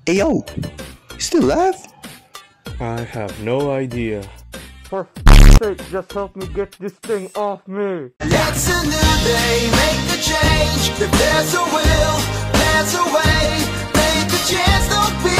Hey yo, you still alive? I have no idea. For f***'s sake, just help me get this thing off me. It's a new day, make a change. If there's a will, there's a way. Take a chance, don't be